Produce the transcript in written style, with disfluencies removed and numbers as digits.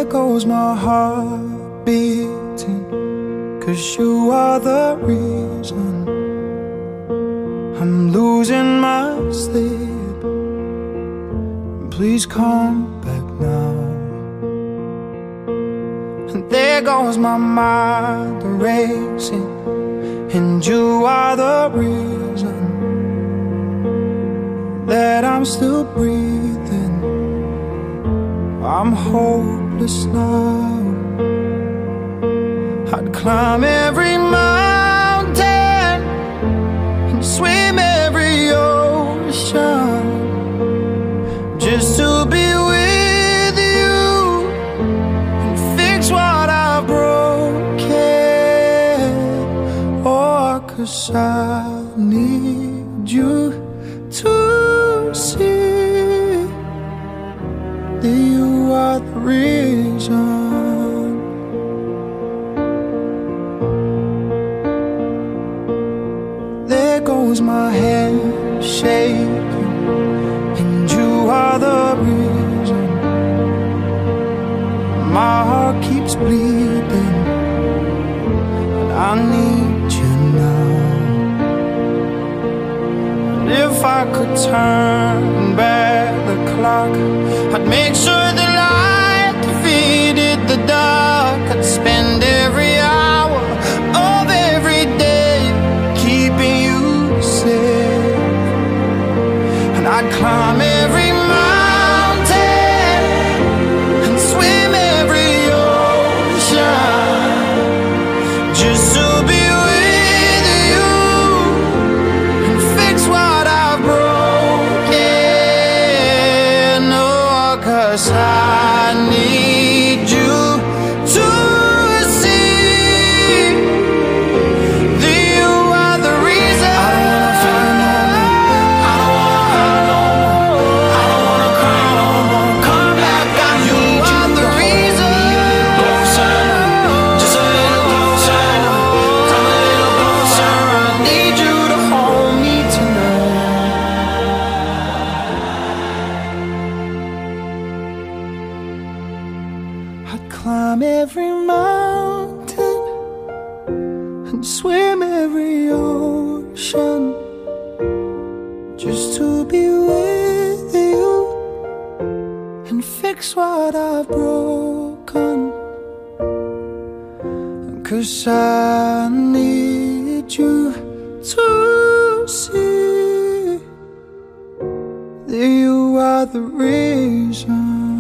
there goes my heart beating, 'cause you are the reason I'm losing my sleep. Please come back now. And there goes my mind racing, and you are the reason that I'm still breathing. I'm hopeless now. I'd climb every mountain and swim every ocean just to be with you and fix what I've broken. Oh, 'cause I need you to see that you are the reason. There goes my hand shaking, and you are the reason. My heart keeps bleeding, and I need you now. And if I could turn back the clock, I'd make sure the light defeated the dark. I'd spend every hour of every day keeping you safe, and I'd climb every mountain and swim every ocean just to be with you and fix what I've broken. Oh, 'cause I need you to see that you are the reason. I don't wanna fight no more. I don't wanna hurt no more. I don't wanna cry no more. Come back, I need you. Are the reason. Closer, just a little closer. Come a little closer. I need you to hold me tonight. I'd climb every mountain and swim every ocean just to be with you and fix what I've broken. 'Cause I need you to see that you are the reason.